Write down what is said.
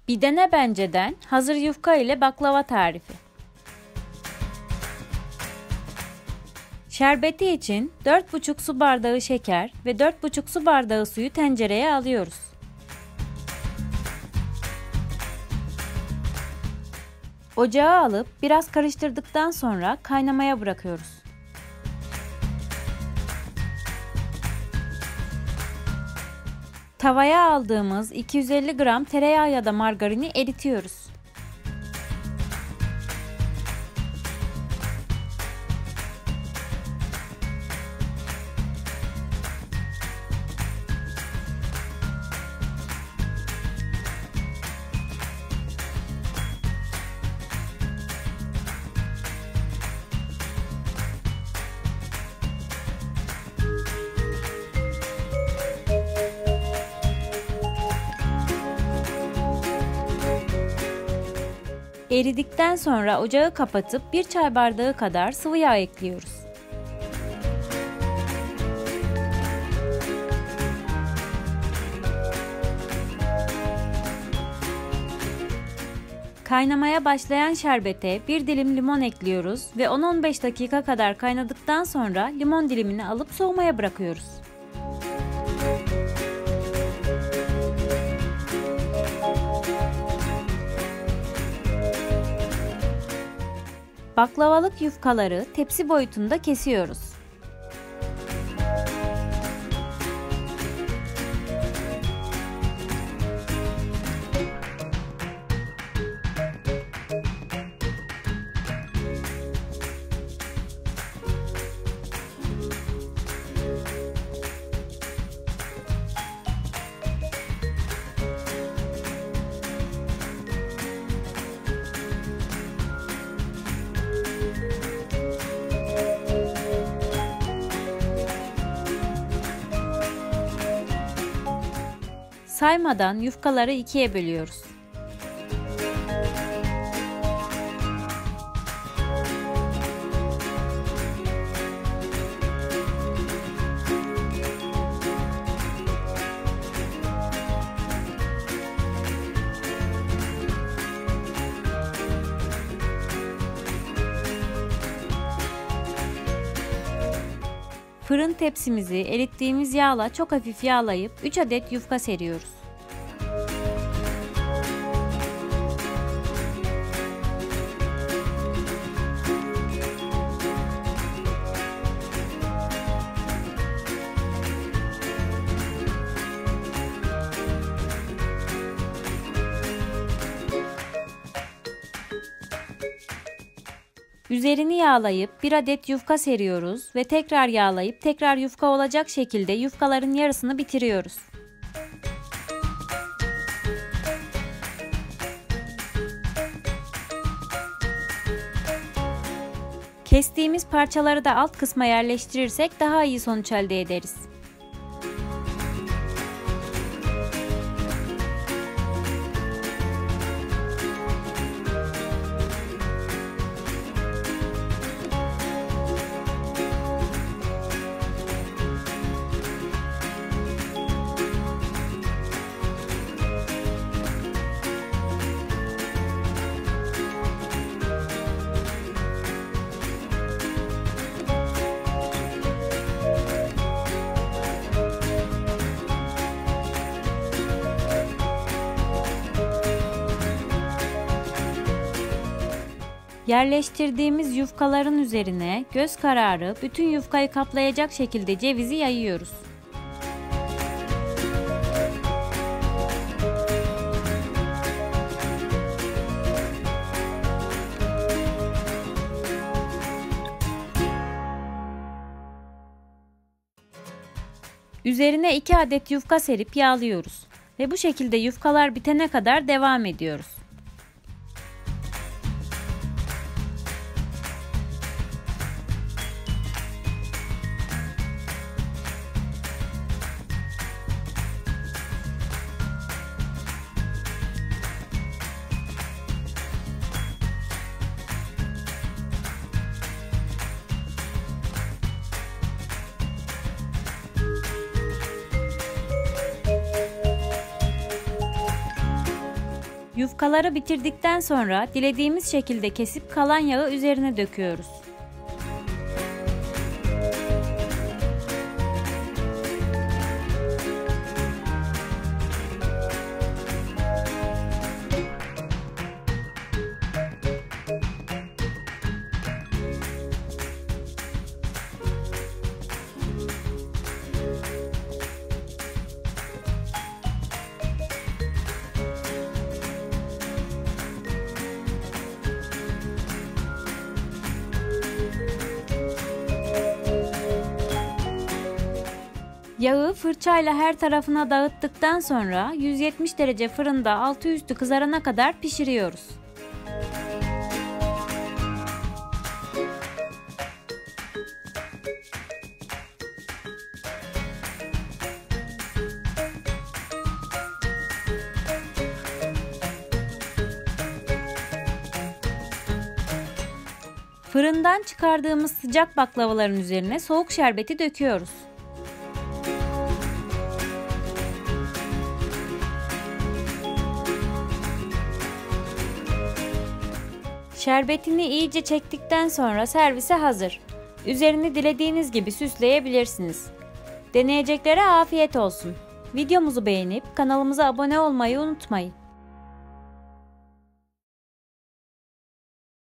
Bir dene benceden hazır yufka ile baklava tarifi. Şerbeti için 4,5 su bardağı şeker ve 4,5 su bardağı suyu tencereye alıyoruz. Ocağa alıp biraz karıştırdıktan sonra kaynamaya bırakıyoruz. Tavaya aldığımız 250 gram tereyağı ya da margarini eritiyoruz. Eridikten sonra ocağı kapatıp 1 çay bardağı kadar sıvı yağ ekliyoruz. Kaynamaya başlayan şerbete 1 dilim limon ekliyoruz ve 10-15 dakika kadar kaynadıktan sonra limon dilimini alıp soğumaya bırakıyoruz. Baklavalık yufkaları tepsi boyutunda kesiyoruz. Saymadan yufkaları ikiye bölüyoruz. Fırın tepsimizi erittiğimiz yağla çok hafif yağlayıp 3 adet yufka seriyoruz. Üzerini yağlayıp 1 adet yufka seriyoruz ve tekrar yağlayıp tekrar yufka olacak şekilde yufkaların yarısını bitiriyoruz. Kestiğimiz parçaları da alt kısma yerleştirirsek daha iyi sonuç elde ederiz. Yerleştirdiğimiz yufkaların üzerine göz kararı bütün yufkayı kaplayacak şekilde cevizi yayıyoruz. Üzerine 2 adet yufka serip yağlıyoruz ve bu şekilde yufkalar bitene kadar devam ediyoruz. Yufkaları bitirdikten sonra dilediğimiz şekilde kesip kalan yağı üzerine döküyoruz. Yağı fırçayla her tarafına dağıttıktan sonra 170 derece fırında altı üstü kızarana kadar pişiriyoruz. Fırından çıkardığımız sıcak baklavaların üzerine soğuk şerbeti döküyoruz. Şerbetini iyice çektikten sonra servise hazır. Üzerini dilediğiniz gibi süsleyebilirsiniz. Deneyeceklere afiyet olsun. Videomuzu beğenip kanalımıza abone olmayı unutmayın.